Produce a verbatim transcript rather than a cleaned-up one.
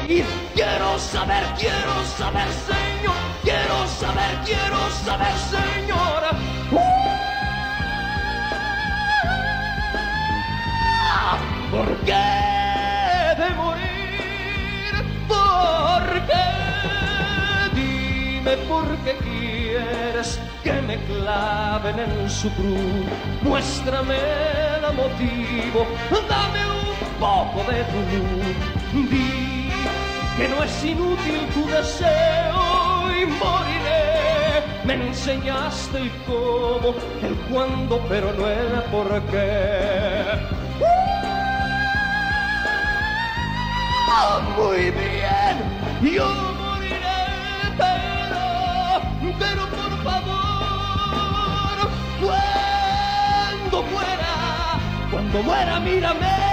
morir. Quiero saber, quiero saber, Señor. Quiero saber, quiero saber, Señor. ¿Por qué de morir? ¿Por qué? Dime por qué quieres que me claven en su cruz. Muéstrame el motivo, dame un poco de tu luz. Di que no es inútil tu deseo y moriré. Me enseñaste el cómo, el cuándo, pero no el por qué. Muy bien, yo moriré, pero, pero por favor, cuando muera, cuando muera, mírame.